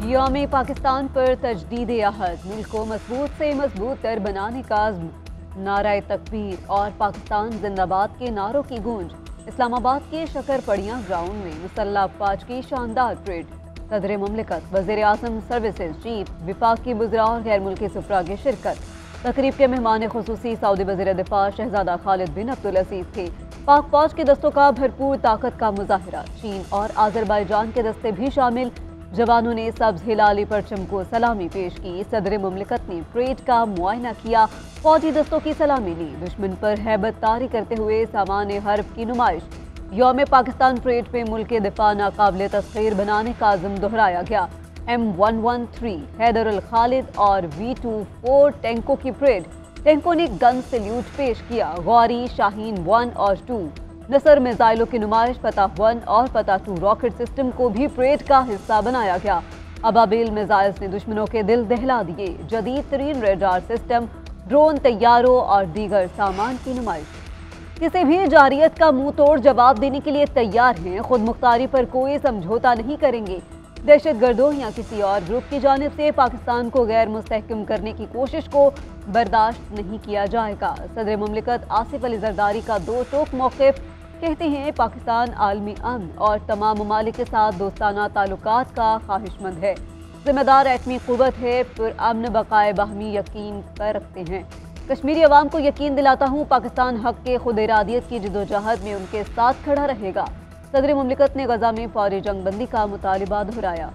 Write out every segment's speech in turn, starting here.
यौम पाकिस्तान पर तजदीद अहद मुल्क को मजबूत से मजबूत तर बनाने का अज़्म। नाराए तकबीर और पाकिस्तान जिंदाबाद के नारों की गूंज। इस्लामाबाद के शक्करपड़ियां ग्राउंड में मुसल्लह अफवाज की शानदार परेड। सदर मुमलिकत, वज़ीर आज़म, सर्विसेज चीफ, विफाक की बुज़रा और गैर मुल्की सुफरा की शिरकत। तकरीब के मेहमान खुसूसी सऊदी वज़ीर दिफा शहजादा खालिद बिन अब्दुल अज़ीज़ थे। पाक फौज के दस्तों का भरपूर ताकत का मुजाहिरा। चीन और आज़रबाईजान के दस्ते भी शामिल। जवानों ने सब्ज हिलाली परचम को सलामी पेश की। सदर मुमलिकत ने परेड का मुआयना किया, फौजी दस्तों की सलामी ली। दुश्मन पर हैबत तारी करते हुए सामान हर्ब की नुमाइश। यौम पाकिस्तान परेड में मुल्क के दिफा नाकाबिल तस्खीर बनाने का अज़्म दोहराया गया। M113 हैदर अल खालिद और V24 टैंकों की परेड। टैंकों ने गन सैल्यूट पेश किया। गौरी, शाहीन 1 और 2, नसर मिसाइलों की नुमाइश। फतह 1 और फतह 2 रॉकेट सिस्टम को भी परेड का हिस्सा बनाया गया। अबाबिल मिसाइल्स ने दुश्मनों के दिल दहला दिए। जदीद तरीन रेडार सिस्टम, ड्रोन, तैयारों और दीगर सामान की नुमाइश। किसी भी जारियत का मुंह तोड़ जवाब देने के लिए तैयार हैं। खुद मुख्तारी पर कोई समझौता नहीं करेंगे। दहशत गर्दों या किसी और ग्रुप की जानिब से पाकिस्तान को गैर मुस्तहकम करने की कोशिश को बर्दाश्त नहीं किया जाएगा। सदर मुमलिकत आसिफ अली जरदारी का दो टोक मौक़िफ़। कहते हैं पाकिस्तान आलमी अमन और तमाम ममालिक के साथ दोस्ताना ताल्लुकात का ख्वाहिशमंद है। जिम्मेदार एटमी क़ुव्वत है, पुरअमन बक़ाए बाहमी यकीन पर रखते हैं। कश्मीरी अवाम को यकीन दिलाता हूँ पाकिस्तान हक के खुद इरादियत की जिदोजहद में उनके साथ खड़ा रहेगा। सदर मुमलिकत ने गजा में फौरी जंग बंदी का मुतालिबा दोहराया।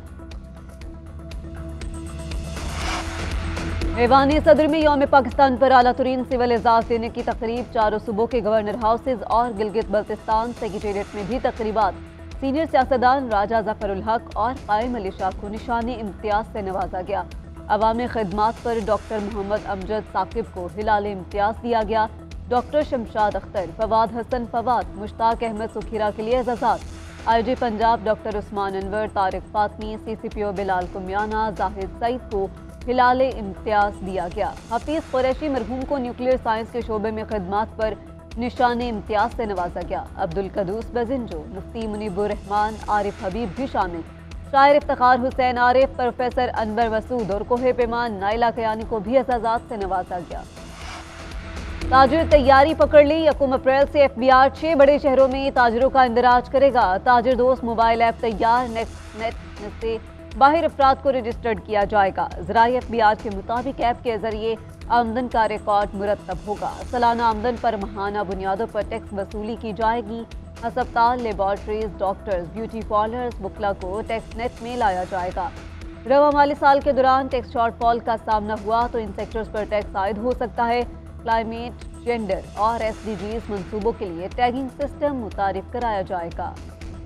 ऐवान सदर में यौम पाकिस्तान पर आला तरीन सिविल एजाज़ देने की तकरीब। चारों सूबों के गवर्नर हाउसेज और गिलगित बल्तिस्तान सेक्रेटेरिएट में भी तकरीबात। सीनियर सियासतदान राजा जफर उल हक और कायम अली शाह को निशाने इम्तियाज से नवाजा गया। अवामी खिदमात पर डॉक्टर मोहम्मद अमजद साकिब को हिलाल इम्तियाज दिया गया। डॉक्टर शमशाद अख्तर, फवाद हसन फवाद, मुश्ताक अहमद सुखीरा के लिए एजाज़ात। IG Punjab doctor Usman Anwar, Tariq Fatemi, CCPO Bilal Kamyana, Zahid Saeed को हिलाल इम्तियाज दिया गया। हफीज़ कुरैशी मरहूम को न्यूक्लियर साइंस के शोबे में खिदमात पर निशाने इम्तियाज से नवाजा गया। अब्दुल कदूस बजिंजो, मुफ्ती मुनीबुर रहमान, आरिफ हबीब भी शामिल। शायर इफ्तिखार हुसैन आरिफ, प्रोफेसर अनवर वसूद और कोहे पैमान नाइला कयानी को भी एजाज़ात से नवाजा गया। ताजिर तैयारी पकड़ ली। 1 अप्रैल से FBR 6 बड़े शहरों में ताजिरों का इंदराज करेगा। ताजिर दोस्त मोबाइल ऐप तैयार। नेट से बाहर अफराद को रजिस्टर्ड किया जाएगा। ज़राए FBR के मुताबिक ऐप के जरिए आमदन का रिकॉर्ड मुरतब होगा। सालाना आमदन पर माहाना बुनियादों पर टैक्स वसूली की जाएगी। अस्पताल, लेबॉर्ट्रीज, डॉक्टर्स, ब्यूटी पार्लर्स, बुकला को टैक्स नेट में लाया जाएगा। रवा माली साल के दौरान टैक्स शॉर्टफॉल का सामना हुआ तो इन सेक्टर्स पर टैक्स आयद हो सकता है। क्लाइमेट, जेंडर और SDGs मंसूबों के लिए टैगिंग सिस्टम मुतारिफ कराया जाएगा।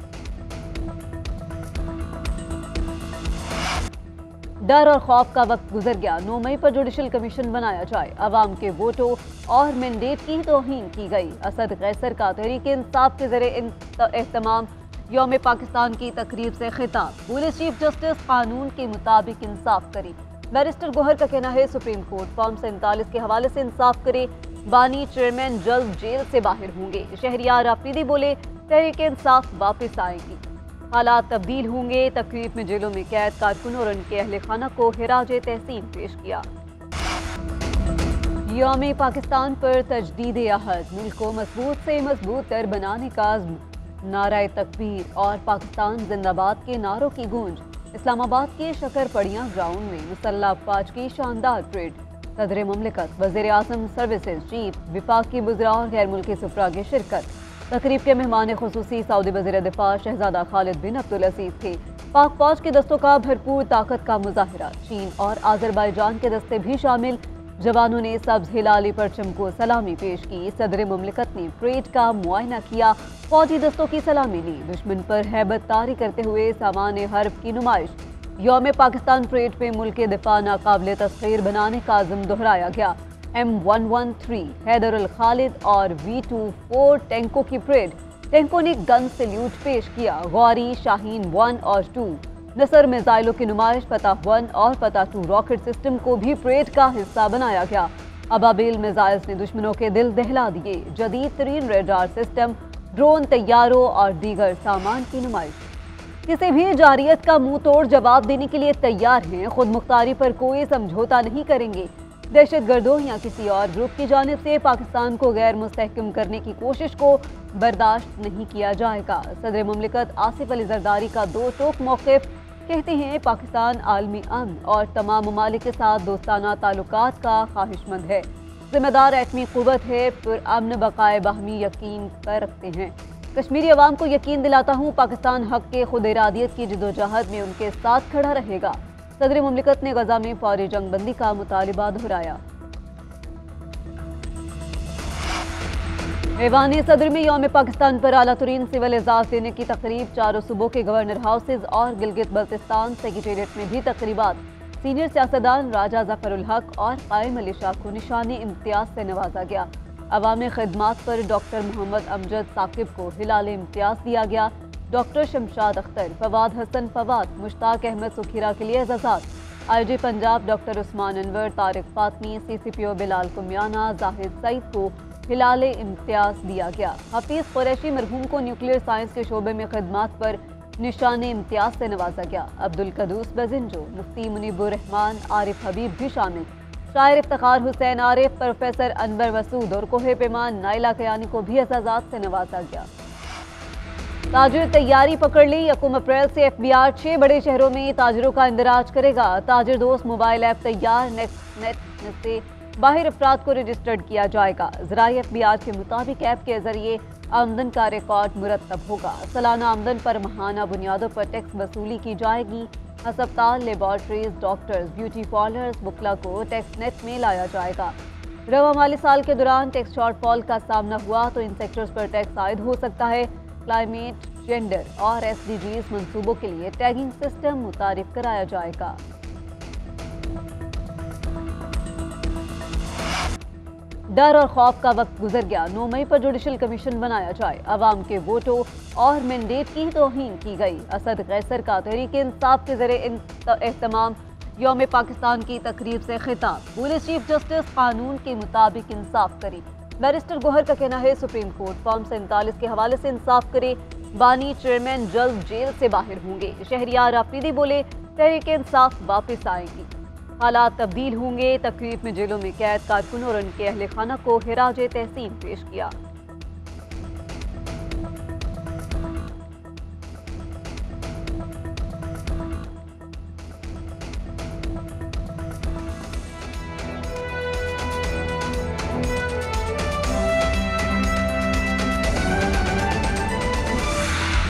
डर और खौफ का वक्त गुजर गया। 9 मई पर जुडिशल कमीशन बनाया जाए। अवाम के वोटों और मैंडेट की तौहीन की गई। असद कैसर का तहरीक इंसाफ के जरिए एहतमाम। यौम पाकिस्तान की तकरीब से खिताब। पुलिस चीफ जस्टिस कानून के मुताबिक इंसाफ करे। बैरिस्टर गोहर का कहना है सुप्रीम कोर्ट फॉर्म 47 के हवाले से इंसाफ करे। बानी चेयरमैन जल्द जेल से बाहर होंगे। शहरियार आफरीदी बोले तहरीक इंसाफ वापस आएगी। हालात तब्दील होंगे। तकरीब में जेलों में कैद कारकुनों और उनके अहल खाना को खिराज तहसीन पेश किया। यौम पाकिस्तान पर तजदीद अहद मुल्क को मजबूत से मजबूत तर बनाने का अज़्म। नाराए तकबीर और पाकिस्तान जिंदाबाद के नारों की गूंज। इस्लामाबाद के शक्करपड़ियां ग्राउंड में मुसल्लह अफवाज की शानदार परेड। सदर मुमलिकत, वज़ीर आज़म, सर्विसेज चीफ, विफाक की बुज़रा और गैर मुल्की सुफरा की शिरकत। तकरीब के मेहमान खुसूसी सऊदी वज़ीर दिफा शहजादा खालिद बिन अब्दुल अज़ीज़ थे। पाक फौज के दस्तों का भरपूर ताकत का मुजाहिरा। चीन और आज़रबाईजान के दस्ते भी शामिल। जवानों ने सब्ज हिलाली परचम को सलामी पेश की। सदर मुमलिकत ने परेड का मुआयना किया, फौजी दस्तों की सलामी ली। दुश्मन पर हैबत तारी करते हुए सामान हर्ब की नुमाइश। यौम पाकिस्तान परेड में मुल्क के दिफा नाकाबिल तस्खीर बनाने का अज़्म दोहराया गया। M113 हैदर अल खालिद और V24 टैंकों की परेड। टैंकों ने गन सैल्यूट पेश किया। गौरी, शाहीन 1 और 2, नसर मिसाइलों की नुमाइश। फतह 1 और फतह 2 रॉकेट सिस्टम को भी परेड का हिस्सा बनाया गया। अबाबिल मिसाइल्स ने दुश्मनों के दिल दहला दिए। जदीद तरीन रेडार सिस्टम, ड्रोन, तैयारों और दीगर सामान की नुमाइश। किसी भी जारियत का मुंह तोड़ जवाब देने के लिए तैयार हैं, खुद मुख्तारी पर कोई समझौता नहीं करेंगे। दहशत गर्दों या किसी और ग्रुप की जानिब से पाकिस्तान को गैर मुस्तहकम करने की कोशिश को बर्दाश्त नहीं किया जाएगा। सदर मुमलिकत आसिफ अली जरदारी का दो टोक मौक़िफ़, कहते हैं पाकिस्तान आलमी अमन और तमाम ममालिक के साथ दोस्ताना ताल्लुकात का ख्वाहिशमंद है, जिम्मेदार एटमी क़ुव्वत है, पुरअमन बक़ाए बाहमी यकीन पर रखते हैं। कश्मीरी अवाम को यकीन दिलाता हूँ पाकिस्तान हक के खुद इरादियत की जिदोजहद में उनके साथ खड़ा रहेगा। सदर मुमलिकत ने गजा में फौरी जंगबंदी का मुतालिबा दोहराया। ऐवान सदर में यौम पाकिस्तान पर आला तरीन सिविल एजाज देने की तकरीब, चारों सूबों के गवर्नर हाउसेज और गिलगित बल्तिस्तान सेक्रेटेरिएट में भी तकरीबात। सीनियर सियासतदान राजा जफरुल हक और कायम अली शाह को निशाने इम्तियाज से नवाजा गया। अवामी खिदमात पर डॉक्टर मोहम्मद अमजद साकिब को हिलाल इम्तियाज दिया गया। डॉक्टर शमशाद अख्तर, फवाद हसन फवाद, मुश्ताक अहमद सुखीरा के लिए एजाज़ात। IG Punjab doctor Usman Anwar, Tariq Fatemi, CCPO Bilal Kamyana, Zahid Saeed को हिलाल इम्तियाज दिया गया। हफीज कुरैशी मरहूम को न्यूक्लियर साइंस के शोबे में खिदमात पर निशाने इम्तियाज से नवाजा गया। अब्दुल कदूस बजिंजो, मुफ्ती मुनीबुर रहमान, आरिफ हबीब भी शामिल। शायर इफ्तिखार हुसैन आरिफ, प्रोफेसर अनवर मसूद और कोहे पैमान नाइला कयानी को भी एजाज़ात से नवाजा गया। ताजिर तैयारी पकड़ ली, 1 अप्रैल से FBR 6 बड़े शहरों में ताजिरों का इंदराज करेगा। ताजिर दोस्त मोबाइल ऐप तैयार, नेट से बाहर अफराद को रजिस्टर्ड किया जाएगा। ज़राए FBR के मुताबिक ऐप के जरिए आमदन का रिकॉर्ड मुरतब होगा। सालाना आमदन पर माहाना बुनियादों पर टैक्स वसूली की जाएगी। अस्पताल, लेबॉर्ट्रीज, डॉक्टर्स, ब्यूटी पार्लर्स, बुकला को टैक्स नेट में लाया जाएगा। रवा माली साल के दौरान टैक्स शॉर्टफॉल का सामना हुआ तो इन सेक्टर्स पर टैक्स आयद हो सकता है। क्लाइमेट, जेंडर और SDGs मंसूबों के लिए टैगिंग सिस्टम मुतारिफ कराया जाएगा। डर और खौफ का वक्त गुजर गया, 9 मई पर जुडिशल कमीशन बनाया जाए। अवाम के वोटों और मैंडेट की तौहीन की गई। असद कैसर का तहरीक इंसाफ के जरिए एहतमाम यौम पाकिस्तान की तकरीब से खिताब। पुलिस चीफ जस्टिस कानून के मुताबिक इंसाफ करे। बैरिस्टर गोहर का कहना है सुप्रीम कोर्ट फॉर्म 47 के हवाले से इंसाफ करे। बानी चेयरमैन जल्द जेल से बाहर होंगे। शहरियार आफरीदी बोले तहरीक इंसाफ वापस आएगी। हालात तब्दील होंगे। तकरीब में जेलों में कैद कारकुन और उनके अहल खाना को खिराज तहसीन पेश किया।